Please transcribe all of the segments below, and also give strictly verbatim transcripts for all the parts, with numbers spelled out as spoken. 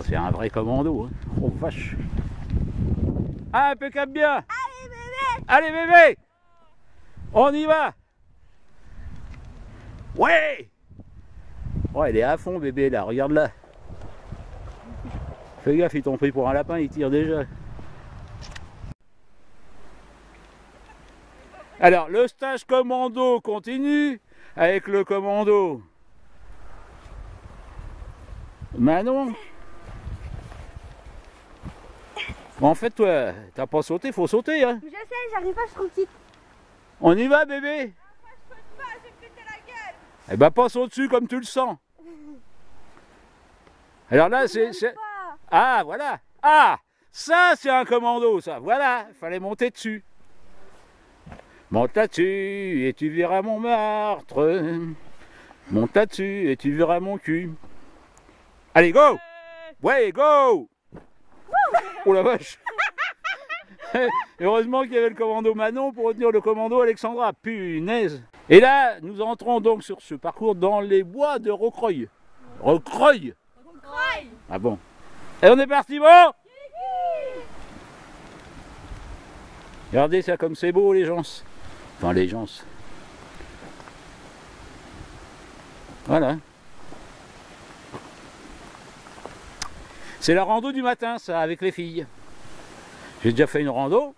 C'est un vrai commando, hein. Oh vache. Ah, impeccable bien. Allez bébé. Allez bébé. On y va. Ouais. Oh, elle est à fond bébé là, regarde là. Fais gaffe, ils t'ont pris pour un lapin, ils tirent déjà. Alors, le stage commando continue avec le commando Manon. Bon, en fait, toi, t'as pas sauté, faut sauter, hein. Je sais, j'arrive pas, je suis trop petite. On y va, bébé? Moi, je saute pas, je vais me péter la gueule. Eh ben, passe au-dessus comme tu le sens. Alors là, c'est... Ah, voilà. Ah, ça, c'est un commando, ça. Voilà, fallait monter dessus. Monte là-dessus et tu verras mon meurtre. Monte là-dessus et tu verras mon cul. Allez, go! Ouais, go! Oh la vache! Heureusement qu'il y avait le commando Manon pour retenir le commando Alexandra. Punaise! Et là, nous entrons donc sur ce parcours dans les bois de Rocreuil. Rocreuil! Rocreuil! Ah bon? Et on est parti, bon? Regardez ça comme c'est beau, les gens. Enfin, les gens. Voilà. C'est la rando du matin, ça, avec les filles. J'ai déjà fait une rando.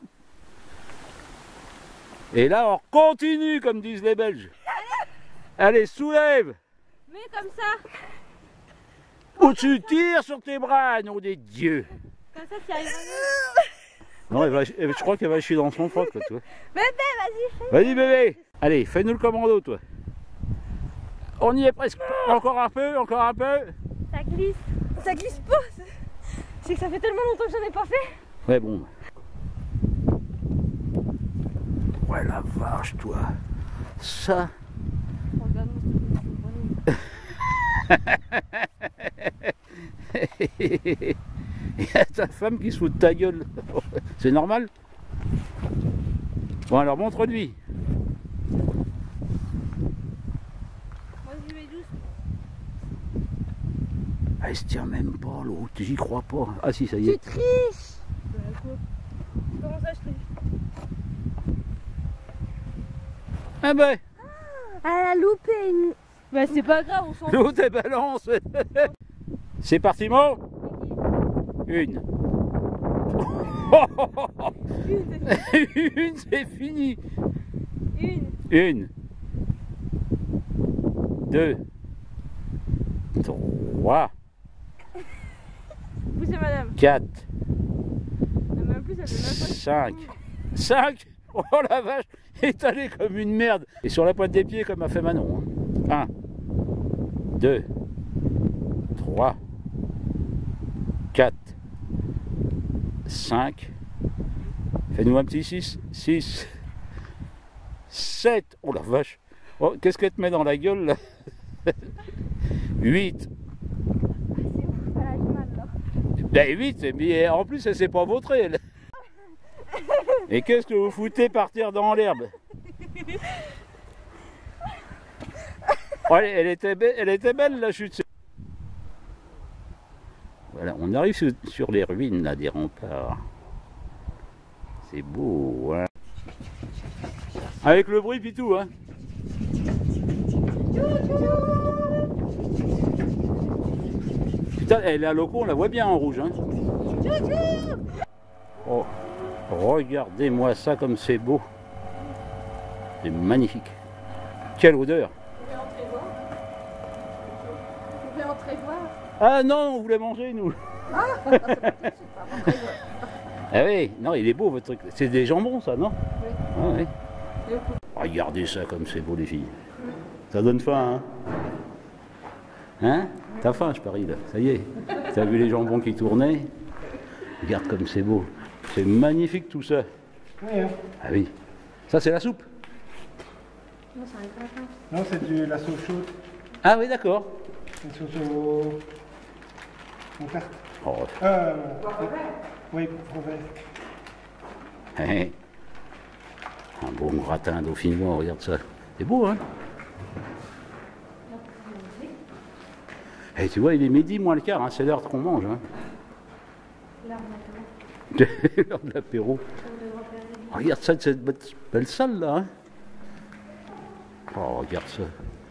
Et là, on continue, comme disent les Belges. Allez, soulève. Mais comme ça. Ou tu tires sur tes bras, nom des dieux. Comme ça, tu arrives. Non, elle va, elle, je crois qu'elle va chier dans son froc, toi. Bébé, vas-y, fais. Vas-y, bébé. Allez, fais-nous le commando, toi. On y est presque. Encore un peu, encore un peu. Ça glisse. Ça glisse pas. C'est que ça fait tellement longtemps que j'en ai pas fait. Ouais, bon. Ouais, la vache, toi. Ça. Il y a ta femme qui se fout de ta gueule. C'est normal? Bon, alors montre-lui. Moi, je vais douce. Ah, elle se tient même pas, l'autre. J'y crois pas. Ah, si, ça y est. Tu triches. Comment ça, je triche? Ah ben, Elle a loupé une... Bah c'est pas grave, on s'en fout. l'autre, elle balance. C'est parti, Mo. Une. Une, c'est fini. Une. Une. Deux. Trois. Poussez madame. Quatre. Elle m'a plus, elle fait même pas. Cinq. Cinq. Oh la vache, étalé comme une merde. Et sur la pointe des pieds comme a fait Manon. Un. Deux. Trois. Quatre. Cinq. Fais-nous un petit six. Six. Sept. Oh la vache. Oh, qu'est-ce qu'elle te met dans la gueule là? Huit. Elle a du mal là. Ben huit, mais en plus elle s'est pas vautrée elle. Et qu'est-ce que vous foutez partir dans l'herbe? Oh, elle, elle, était belle, elle était belle la chute. Voilà, on arrive sur, sur les ruines là, des remparts. C'est beau, hein. Avec le bruit puis tout, hein. Putain, elle est à loco, on la voit bien en rouge, hein. Oh, regardez-moi ça comme c'est beau. C'est magnifique. Quelle odeur. Vous pouvez entrer voir. Ah non, on voulait manger nous. Ah, ah oui, non, il est beau votre truc. C'est des jambons ça, non? Oui. Ah, oui. Regardez ça comme c'est beau les filles. Ça donne faim, hein? Hein? T'as faim, je parie là. Ça y est. T'as vu les jambons qui tournaient? Regarde comme c'est beau. C'est magnifique tout ça. Oui, hein. Ah oui. Ça c'est la soupe? Non, ça arrive pas. Non, c'est de la sauce chaude. Ah oui, d'accord. Une sauce au... au vert. Oh. Euh... Oui, au vert. Un bon gratin dauphinois, regarde ça. C'est beau, hein? Et tu vois, il est midi moins le quart, hein, c'est l'heure qu'on mange. Hein. L'heure de l'apéro. Regarde ça, cette belle salle là. Hein. Oh, regarde ça.